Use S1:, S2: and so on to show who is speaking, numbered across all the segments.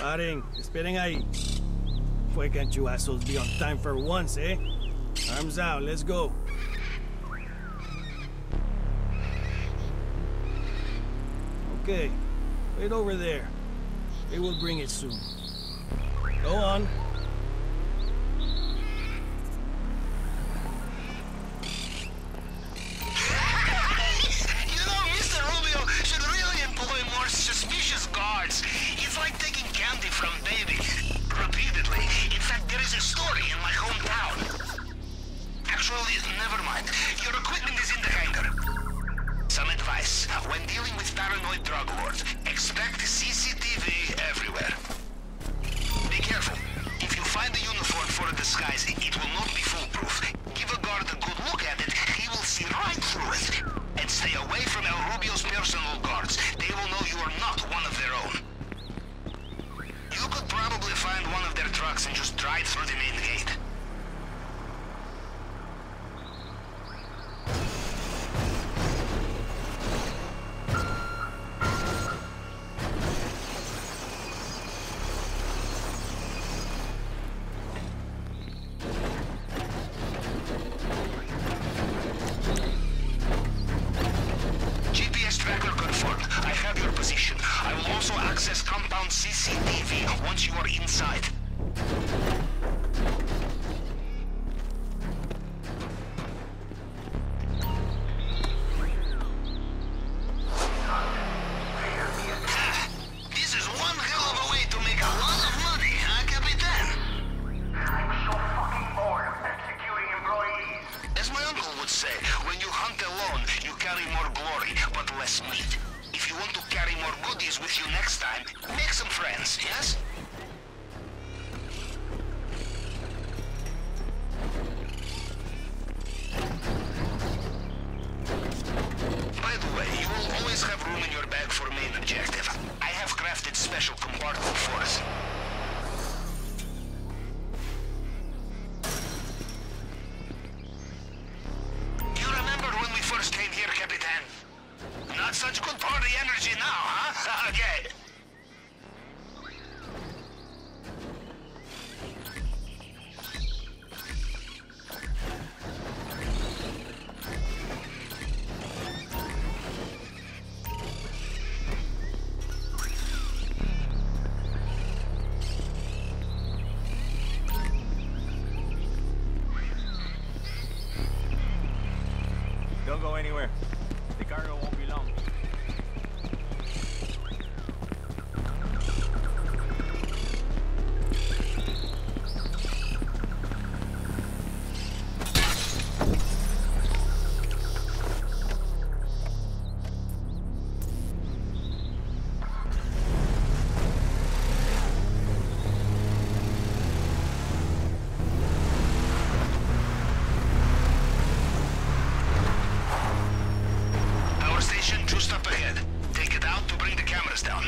S1: Paren, esperen ahí. Why can't you assholes be on time for once, eh? Arms out, let's go. Okay, wait over there. They will bring it soon. Go on.
S2: From baby. Repeatedly. In fact, there is a story in my hometown. Actually, never mind. Your equipment is in the hangar. Some advice. When dealing with paranoid drug lords, expect CCTV everywhere. Be careful. If you find a uniform for a disguise, it will not be foolproof. Give a guard a good look at it, he will see right through it. And stay away from El Rubio's personal guards. They will know you are not one of their own. You could probably find one of their trucks and just drive through the main gate. GPS tracker confirmed. I have your position. I will also access compound CCTV once you are inside. This is one hell of a way to make a lot of money, huh, Capitan?
S3: I'm so fucking bored of executing employees.
S2: As my uncle would say, when you hunt alone, you carry more glory, but less meat. If you want to carry more goodies with you next time, make some friends, yes? By the way, you will always have room in your bag for main objective. I have crafted special compartment for us. You remember when we first came here, Capitan? Not such good party energy now, huh? Okay.
S4: Don't go anywhere. The cargo won't be long.
S2: Just up ahead. Take it out to bring the cameras down.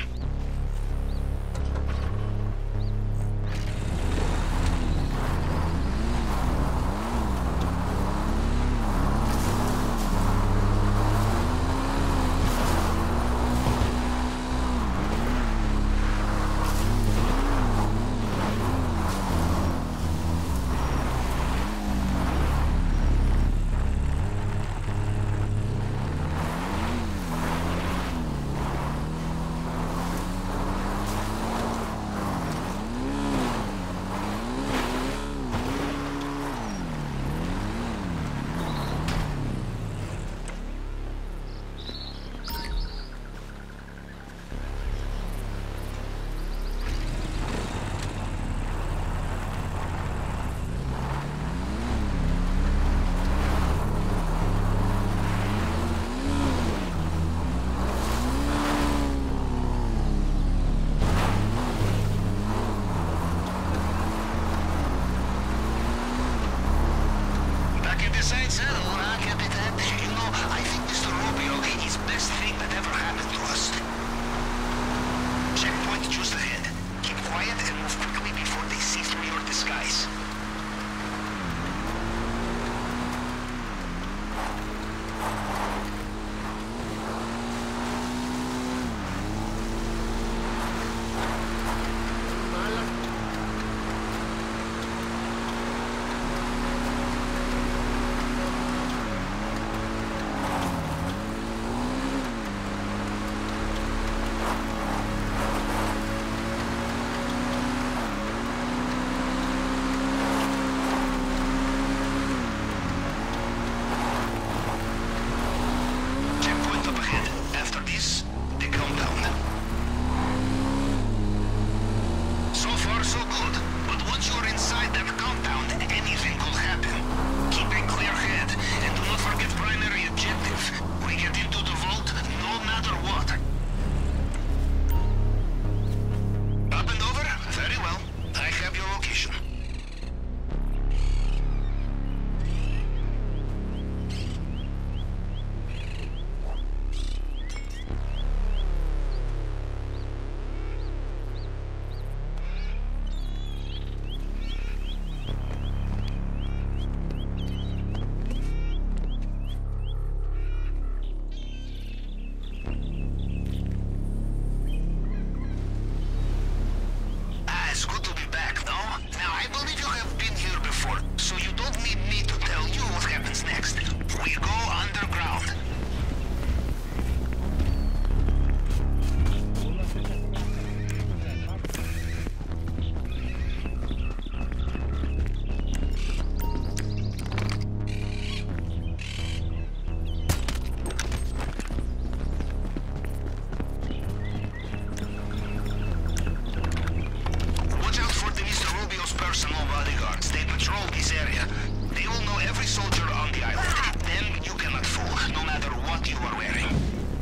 S2: guards. They patrol this area. They will know every soldier on the island. Them you cannot fool, no matter what you are wearing.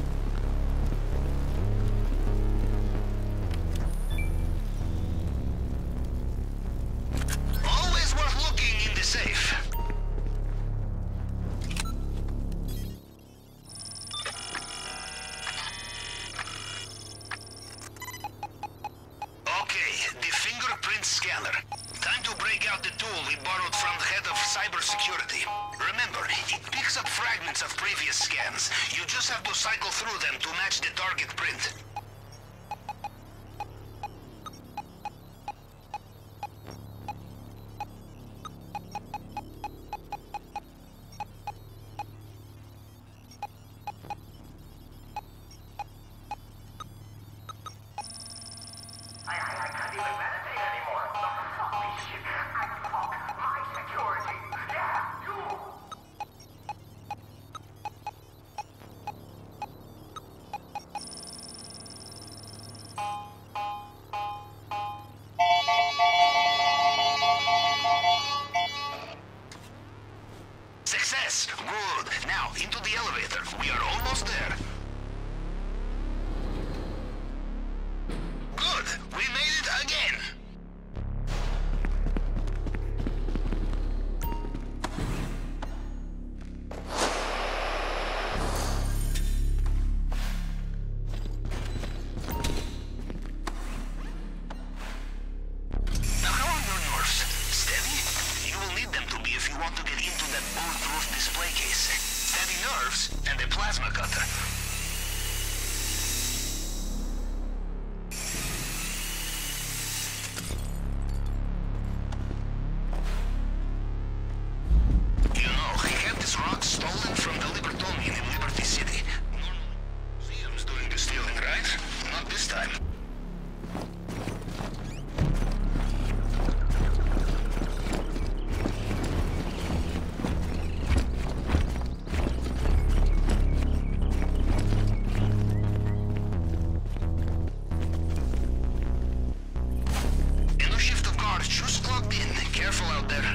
S2: Always worth looking in the safe. Okay, the fingerprint scanner. Time to break out the tool we borrowed from the head of cybersecurity. Remember, it picks up fragments of previous scans. You just have to cycle through them to match the target print.
S3: I can't even meditate anymore. Fuck this shit. Fuck my security. Yeah, you.
S2: Success! Good. Now, into the elevator. We are almost there. Good! We made it again! Now, how are your nerves? Steady? You will need them to be if you want to get into that bulletproof display case. Steady nerves and a plasma cutter. You know, he had this rock stolen from the Libertonian in Liberty City. Normal museums doing the stealing, right? Not this time. Inner shift of guards just clocked in. Careful out there.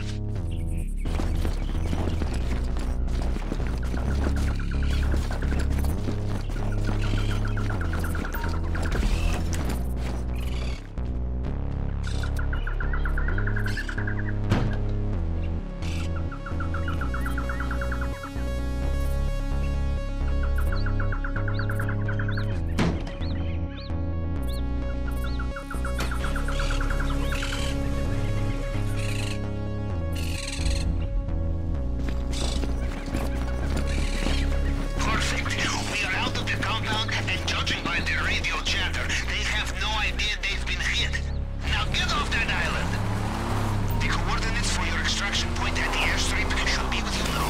S2: Perfect. We are out of the compound, and judging by their radio chatter, they have no idea they've been hit. Now get off that island! The coordinates for your extraction point at the airstrip should be with you now.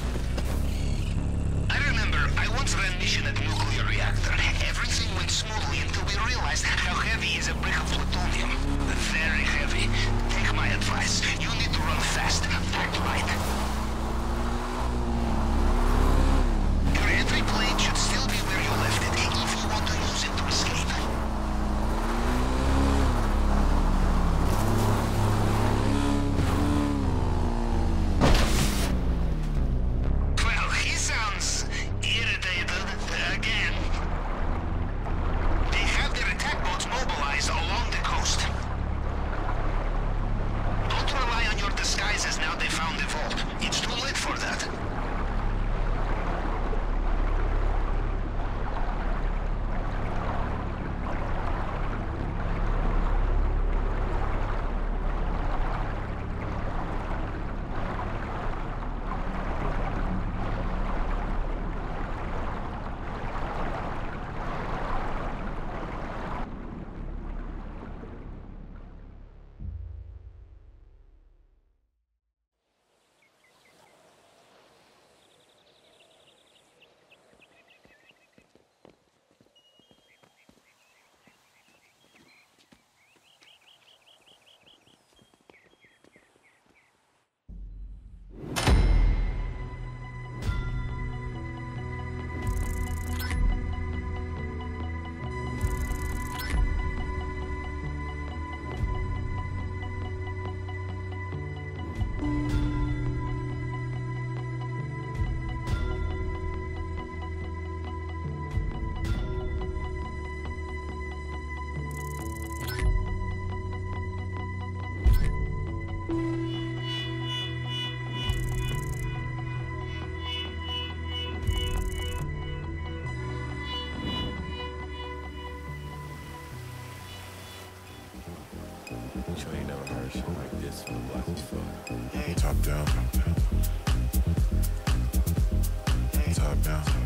S2: I remember, I once ran mission at a nuclear reactor. Everything went smoothly until we realized how heavy is a brick of plutonium. Very heavy. Take my advice. You need to run fast. Act light. Your entry plane should still be where you left it, if you want to use it to escape. Well, he sounds irritated again. They have their attack boats mobilized along the coast. Don't rely on your disguises now they found the vault. It's too late for that.
S5: sure you never heard shit like this from the block before.
S6: Top down. Top down.